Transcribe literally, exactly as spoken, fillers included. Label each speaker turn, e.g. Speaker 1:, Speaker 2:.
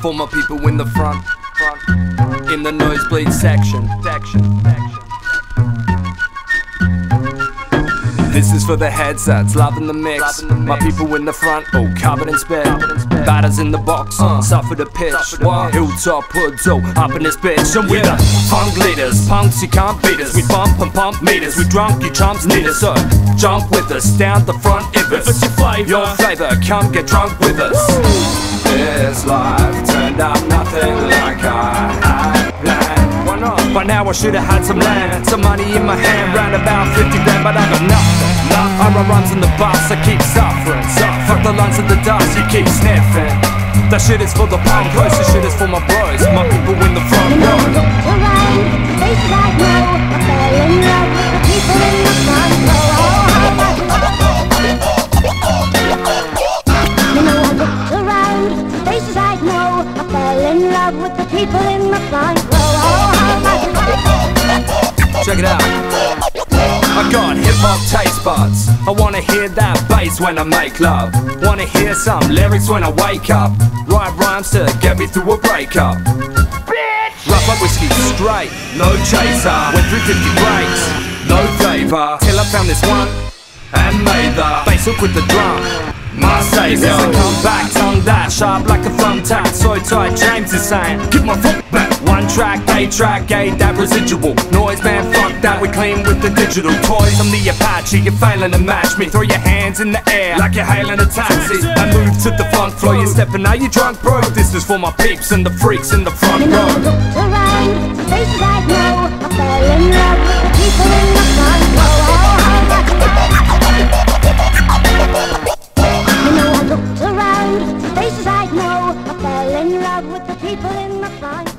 Speaker 1: For my people in the front, front, in the nosebleed section, section, section. This is for the headsets, loving the mix. Loving the mix. My people in the front, all covered in spit. Batters in the box, uh, suffer the pitch. Suffer the Hilltop hoods, all up in this bitch. And we're yeah. the punk leaders, punks you can't beat us. We bump and pump meters, we drunk, you chumps need us. So jump with us, down the front if it's, if it's your flavor. Your flavor, come get drunk with us. Woo! This life turned out nothing like I had planned. Why not? By now I should've had some land, some money in my hand, round about fifty grand, but I got nothing. I run runs in the bus, I keep suffering. Fuck the lines of the dust, you keep sniffing. That shit is for the punk, this shit is for my bros, my people in the front row.
Speaker 2: I looked around, faces I know, I fell in love with the people in the front row. You know I looked around, faces I know, I fell in love with the people in the front row.
Speaker 1: Check it out. I got hip-hop taste buds. I wanna hear that bass when I make love. Wanna hear some lyrics when I wake up. Write rhymes to get me through a breakup. Bitch! Rough up whiskey straight, no chaser. Went through fifty breaks, no favor. Till I found this one and made the bass hook with the drum. My savior. Since I come back, tongue that sharp like a thumbtack. So tight, James is saying, give my foot back. One track, A track, A that residual noise, man, fuck that, we clean with the digital toys. I'm the Apache, you're failing to match me. Throw your hands in the air like you're hailing a taxi. I move to the funk floor, you're stepping, now you drunk, bro. This is for my peeps and the freaks in the front
Speaker 2: row. You know
Speaker 1: row.
Speaker 2: I looked around, faces I know, I fell in love with the people in the front row. You know I looked around, faces I know, I fell in love with the people in the front row.